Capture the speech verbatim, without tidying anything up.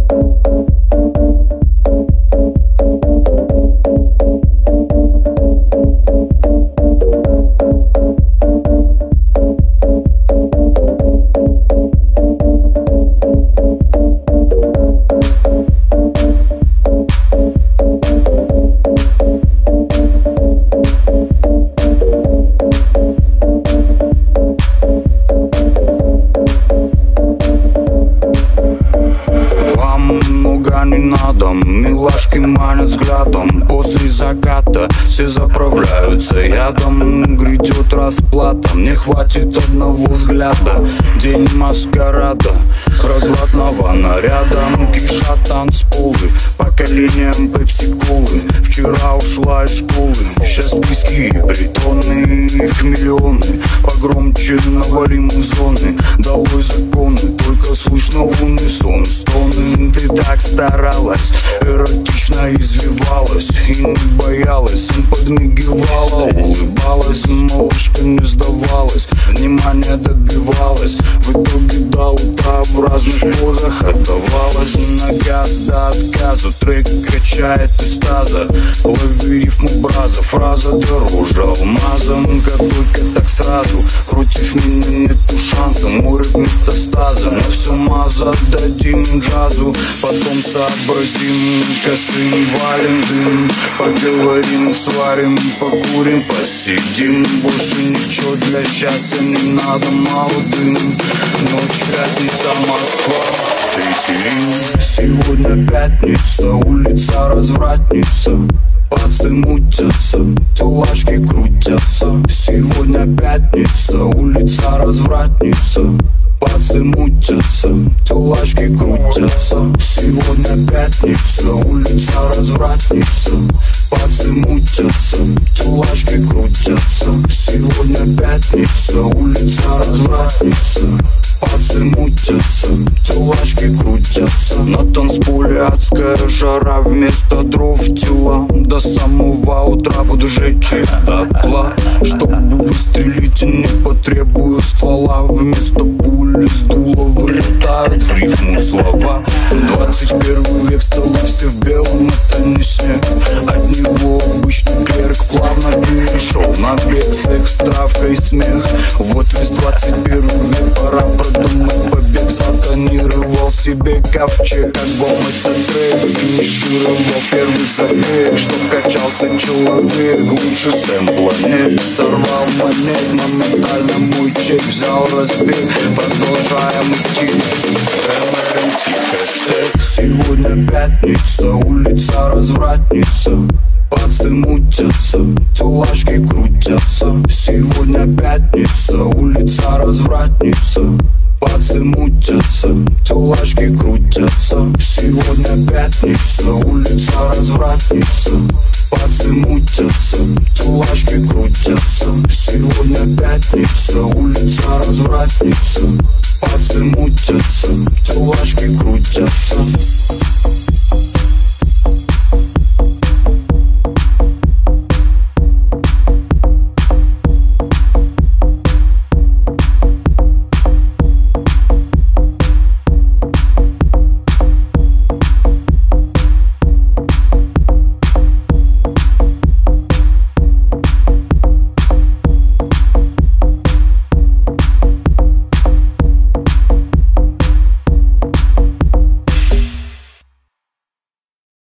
Не надо, милашки манят взглядом. После заката все заправляются ядом. Грядет расплата, мне хватит одного взгляда. День маскарада, развратного наряда. Кишат танцполы, поколением пепси-колы. Вчера ушла из школы, сейчас близкие притоны. Их миллионы, погромче навалим в зоны. Долой законы, только слышно в унисон стоны. Ты так старалась, эротично извивалась и не боялась, подмигивала, улыбалась. Малышка не сдавалась, внимание добивалась. В итоге до утра в разных позах отдавалась. На газ до отказа, трек качает из таза. Лови рифму браза, фраза дороже алмаза. Как только так сразу, против меня нету шанса. Море метастаза, на все маза дадим джазу. Потом сообразим, косым валим дым. Поговорим, сварим, покурим, посидим. Больше ничего для счастья не надо, мало дым. Ночь, пятница, Москва, третий Рим. Сегодня пятница, улица развратница. Пацы мутятся, тюлашки крутятся. Сегодня пятница, улица развратница. Пацы мутятся, тюлашки крутятся. Сегодня пятница, улица развратница. Пацы мутятся, тюлашки крутятся. Сегодня пятница, улица развратница. Пацы мутятся, тюлашки крутятся. На танцполе адская жара, вместо дров тела. До самого утра буду жечь их дотла. Чтобы выстрелить, не потребую ствола. Вместо пули с дула вылетают в рифму слова. Двадцать первый век, столы все в белом, это не снег. От него обычный клерк плавно перешел на бег. Секс, травка и смех. Вот весь двадцать первый век, пора продумать побег. Затонировал себе ковчег, альбом это трек. Финишировал первый забег, чтоб качался человек. Лучше сэмпла нет, сорвал монет. Моментально мой чек взял разбег. Продолжаем идти, эл эр эм ти хэштег. Сегодня пятница, улица развратница. Пацы мутятся, тюлашки крутятся. Сегодня пятница, улица развратница. Пацы мутятся, тюлашки крутятся. Сегодня пятница, улица развратница. Пацы мутятся, тюлашки крутятся. Сегодня пятница, улица развратница. Пацы мутятся, тюлашки крутятся.